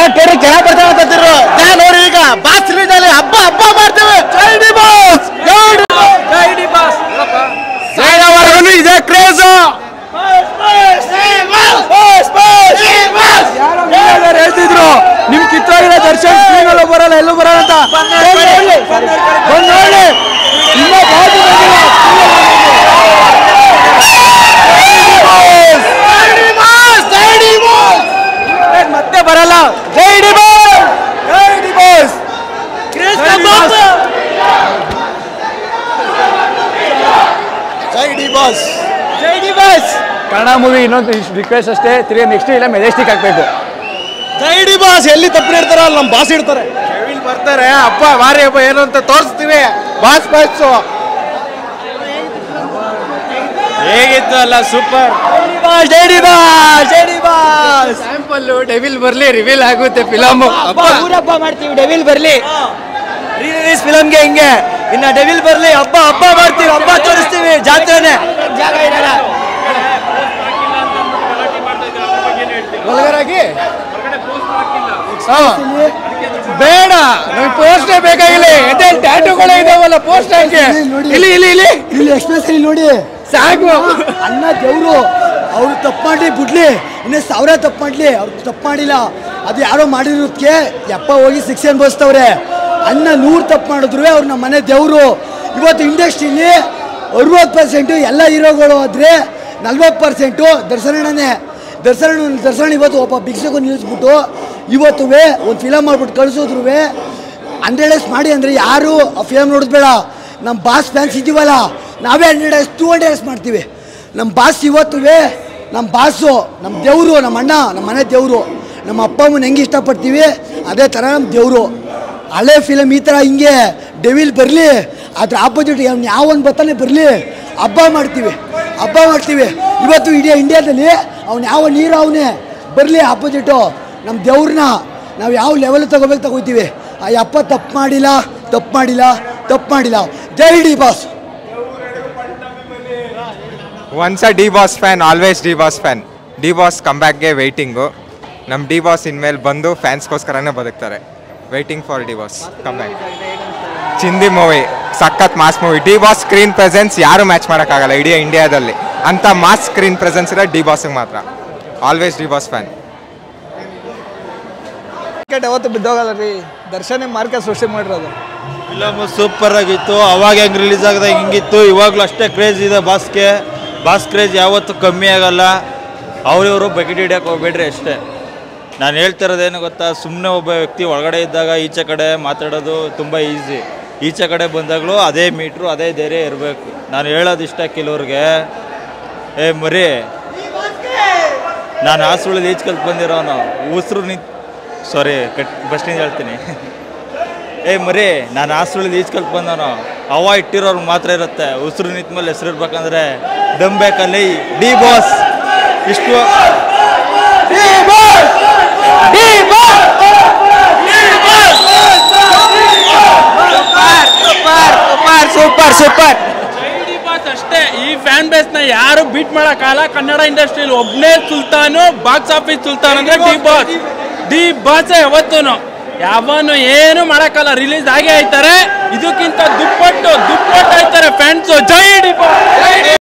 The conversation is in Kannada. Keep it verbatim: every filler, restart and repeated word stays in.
ಕೇಳಿ ಕೆಳ ಬರ್ತಾವ ಅಂತಿದ್ರು ನೋಡಿ ಈಗ ಬಾಸ್ ರಿಲೀಸ್ ಅಲ್ಲಿ ಹಬ್ಬ ಹಬ್ಬ ಮಾಡ್ತೇವೆ. ಜೈ ಡಿ ಬಾಸ್, ಜೈ ಡಿ ಬಾಸ್. ಸಾಯವರೆಗೂ ಇದೇ ಕ್ರೇಜ್. ಹೇಳ್ತಿದ್ರು ನಿಮ್ ಕಿತ್ತೋಗಿರೋ ದರ್ಶನ್ ಸ್ಕ್ರೀನ್ ಅಲ್ಲೂ ಬರಲ್ಲ, ಎಲ್ಲೂ ಬರಲ್ಲ ಅಂತ. ಬಂದ್ ನೋಡಿ ಇನ್ನ ಮತ್ತೆ ಬರಲ್ಲ. ಜೈ ಡಿ ಬಾಸ್, ಜೈ ಡಿ ಬಾಸ್, ಜೈ ಡಿ ಬಾಸ್, ಜೈ ಡಿ ಬಾಸ್. ಕನ್ನಡ ಮೂವಿ ಇನ್ನೊಂದು ರಿಕ್ವೆಸ್ಟ್ ಅಷ್ಟೇ, ತಿರ್ಗಿ ನೆಕ್ಸ್ಟ್ ಇಲ್ಲ ಮೆಜೆಸ್ಟಿಕ್ ಹಾಕ್ಬೇಕು. ಜೈ ಡಿ ಬಾಸ್ ಎಲ್ಲಿ ತಪ್ಪು ಇರ್ತಾರ ಅಲ್ಲಿ ನಮ್ಮ ಬಾಸ್ ಇಡ್ತಾರೆ. ಕೆವಿನ್ ಬರ್ತಾರೆ, ಅಪ್ಪ ಮಾರಿ ಹಬ್ಬ ಏನು ಅಂತ ತೋರಿಸ್ತೀವಿ. ಬಾಸ್ ಬಾಸ್ ಹೇಗಿತ್ತು ಅಲ್ಲ, ಸೂಪರ್. ಜೈ ಡಿ ಬಾಸ್, ಜೈ ಡಿ ಬಾಸ್. ಸ್ಯಾಂಪಲ್ ಡೆವಿಲ್ ಬರ್ಲಿ ರಿವೀಲ್ ಆಗುತ್ತೆ ಫಿಲಮ್. ಹಬ್ಬ ಮಾಡ್ತೀವಿ, ಡೆವಿಲ್ ಬರ್ಲಿ ರಿಲೀಸ್ ಫಿಲಮ್ಗೆ ಹಿಂಗೆ. ಇನ್ನ ಡೆವಿಲ್ ಬರ್ಲಿ ಹಬ್ಬ ಹಬ್ಬ ಮಾಡ್ತೀವಿ, ಹಬ್ಬ ತೋರಿಸ್ತೀವಿ. ಜಾತ್ರೆನೆ ಜಾಗ ಇರಲ್ಲ. ಒಳಗರಾಗಿ ಬೇಡ, ನಮ್ಗೆ ಪೋಸ್ಟೇ ಬೇಕಾಗಿಲ್ಲ. ಎಲ್ಲಿ ಟ್ಯಾಟೂಗಳೇ ಇದಾವಲ್ಲ, ಪೋಸ್ಟ್ ಹಾಕಿ. ಇಲ್ಲಿ ಇಲ್ಲಿ ಇಲ್ಲಿ ಇಲ್ಲಿ ಎಕ್ಸ್ಪ್ರೆಸ್ ಇಲ್ಲಿ ನೋಡಿ ಸಾಕು. ಅಣ್ಣ ದೇವ್ರು, ಅವ್ರು ತಪ್ಪು ಮಾಡಿ ಬಿಡ್ಲಿ, ಇನ್ನೇ ಸಾವಿರ ತಪ್ಪು ಮಾಡ್ಲಿ, ಅವ್ರು ತಪ್ಪು ಮಾಡಿಲ್ಲ. ಅದು ಯಾರೋ ಮಾಡಿರೋದಕ್ಕೆ ಯಪ್ಪ ಹೋಗಿ ಶಿಕ್ಷೆ ಅನ್ಭವಿಸ್ತವ್ರೆ. ಅಣ್ಣ ನೂರು ತಪ್ಪು ಮಾಡಿದ್ರು ಅವ್ರು ನಮ್ಮ ಮನೆ ದೇವರು. ಇವತ್ತು ಇಂಡಸ್ಟ್ರಿಲಿ ಅರವತ್ತು ಪರ್ಸೆಂಟು ಎಲ್ಲ ಹೀರೋಗಳು ಆದರೆ ನಲ್ವತ್ತು ಪರ್ಸೆಂಟು ದರ್ಶನಣ್ಣನೇ. ದರ್ಶನ ದರ್ಶನ ಇವತ್ತು ಒಬ್ಬ ಭಿಕ್ಷೆಗೂ ನಿಲ್ಲಿಸ್ಬಿಟ್ಟು ಇವತ್ತು ಒಂದು ಫಿಲಮ್ ಮಾಡ್ಬಿಟ್ಟು ಕಳಿಸೋದ್ರು ಹಂಡ್ರೆಡ್ ಡೇಸ್ ಮಾಡಿ ಅಂದರೆ ಯಾರು ಆ ಫಿಲಮ್ ನೋಡೋದು ಬೇಡ. ನಮ್ಮ ಬಾಸ್ ಫ್ಯಾನ್ಸ್ ಇದ್ದೀವಲ್ಲ, ನಾವೇ hundred days two hundred days ಮಾಡ್ತೀವಿ. ನಮ್ಮ ಬಾಸ್ ಇವತ್ತು ನಮ್ಮ ಬಾಸು ನಮ್ಮ ದೇವರು, ನಮ್ಮ ಅಣ್ಣ ನಮ್ಮ ಮನೆ ದೇವರು. ನಮ್ಮ ಅಪ್ಪ ಅಮ್ಮನ ಹೆಂಗೆ ಇಷ್ಟಪಡ್ತೀವಿ ಅದೇ ಥರ ನಮ್ಮ ದೇವರು. ಹಳೆ ಫಿಲಮ್ ಈ ಥರ ಹಿಂಗೆ ಡೆವಿಲ್ ಬರಲಿ, ಅದ್ರ ಆಪೋಸಿಟ್ ಅವ್ನು ಯಾವೊಂದು ಬರ್ತಾನೆ ಬರಲಿ, ಹಬ್ಬ ಮಾಡ್ತೀವಿ, ಹಬ್ಬ ಮಾಡ್ತೀವಿ. ಇವತ್ತು ಇಡೀ ಇಂಡಿಯಾದಲ್ಲಿ ಅವ್ನು ಯಾವ ನೀರು ಅವನೇ ಬರಲಿ ಆಪೋಸಿಟು. ನಮ್ಮ ದೇವ್ರನ್ನ ನಾವು ಯಾವ ಲೆವೆಲ್ ತಗೋಬೇಕು ತಗೋತೀವಿ. ಆ ಅಪ್ಪ ತಪ್ಪು ಮಾಡಿಲ್ಲ, ತಪ್ಪು ಮಾಡಿಲ್ಲ, ತಪ್ಪು ಮಾಡಿಲ್ಲ. ಜೈ D boss. Once a D boss fan, always D boss fan. D boss ಕಮ್ಬ್ಯಾಕ್ಗೆ ವೆಯ್ಟಿಂಗು. ನಮ್ಮ ಡಿ ಬಾಸ್ ಇನ್ಮೇಲೆ ಬಂದು ಫ್ಯಾನ್ಸ್ಗೋಸ್ಕರನೇ ಬದುಕ್ತಾರೆ. Waiting for D boss comeback. ಚಿಂದಿ ಮೂವಿ ಸಖತ್ mass movie. D boss screen presence ಯಾರು ಮ್ಯಾಚ್ ಮಾಡೋಕ್ಕಾಗಲ್ಲ ಇಡೀ ಇಂಡಿಯಾದಲ್ಲಿ. ಅಂಥ ಮಾಸ್ ಸ್ಕ್ರೀನ್ ಪ್ರೆಸೆನ್ಸ್ ಇರೋ ಡಿ ಬಾಸ್ಗೆ ಮಾತ್ರ. Always D boss fan. Market ಯಾವತ್ತು ಬಿದ್ದೋಗಲ್ಲ ರೀ, ದರ್ಶನ ಮಾರ್ಕೆಟ್ ಸೃಷ್ಟಿ ಮಾಡಿರೋದು. ಫಿಲಮ್ ಸೂಪರ್ ಆಗಿತ್ತು. ಅವಾಗ ಹೆಂಗೆ ರಿಲೀಸ್ ಆಗಿದೆ ಹಿಂಗಿತ್ತು, ಇವಾಗಲೂ ಅಷ್ಟೇ ಕ್ರೇಜ್ ಇದೆ ಬಾಸ್ಗೆ. ಬಾಸ್ ಕ್ರೇಜ್ ಯಾವತ್ತೂ ಕಮ್ಮಿ ಆಗಲ್ಲ. ಅವರಿವರು ಬಕೆಟ್ ಹಿಡಿಯೋಕೆ ಹೋಗ್ಬೇಡ್ರಿ ಅಷ್ಟೇ. ನಾನು ಹೇಳ್ತಿರೋದೇನು ಗೊತ್ತಾ, ಸುಮ್ಮನೆ ಒಬ್ಬ ವ್ಯಕ್ತಿ ಒಳಗಡೆ ಇದ್ದಾಗ ಈಚೆ ಕಡೆ ಮಾತಾಡೋದು ತುಂಬ ಈಸಿ. ಈಚೆ ಕಡೆ ಬಂದಾಗಲೂ ಅದೇ ಮೀಟ್ರು ಅದೇ ಧೈರ್ಯ ಇರಬೇಕು. ನಾನು ಹೇಳೋದು ಇಷ್ಟ ಕೆಲವ್ರಿಗೆ, ಏ ಮರಿ ನಾನು ಹಾಸ್ಟೆಲಲ್ಲಿ ಈಚೆ ಕಲ್ತು ಬಂದಿರೋನು ಉಸಿರು ನಿಂತು ಸಾರಿ ಕಟ್ ಬಸ್ನಿಂದ ಹೇಳ್ತೀನಿ. ಏ ಮರಿ ನಾನು ಹಾಸ್ಟೆಲಲ್ಲಿ ಈಚೆ ಕಲ್ತು ಬಂದವನು. ಹವಾ ಇಟ್ಟಿರೋರ್ಗೆ ಮಾತ್ರ ಇರುತ್ತೆ, ಉಸಿರು ನಿಂತ ಮೇಲೆ ಹೆಸರು ಇರ್ಬೇಕಂದ್ರೆ ದಮ್ ಬೇಕಲ್ಲಿ. ಡಿ ಬಾಸ್ ಇಷ್ಟು ಸೂಪರ್ ಸೂಪರ್. ಅಷ್ಟೇ, ಈ ಫ್ಯಾನ್ ಬೇಸ್ ನ ಯಾರು ಬೀಟ್ ಮಾಡಕ್ಕಾಗಲ್ಲ. ಕನ್ನಡ ಇಂಡಸ್ಟ್ರಿಯಲ್ಲಿ ಒಬ್ನೇ ಸುಲ್ತಾನು, ಬಾಕ್ಸ್ ಆಫೀಸ್ ಸುಲ್ತಾನ್ ಅಂದ್ರೆ ಡಿ ಬಾಸ್. ಡಿ ಬಾಸ್ ಯಾವತ್ತೂನು ಯಾವನು ಏನು ಮಾಡಕ್ಕಲ್ಲ. ರಿಲೀಸ್ ಆಗೇ ಆಯ್ತಾರೆ, ಇದಕ್ಕಿಂತ ದುಪ್ಪಟ್ಟು ದುಪ್ಪಟ್ಟು ಆಯ್ತಾರೆ ಫ್ಯಾನ್ಸು. ಜೈ ಡಿ ಬಾಸ್.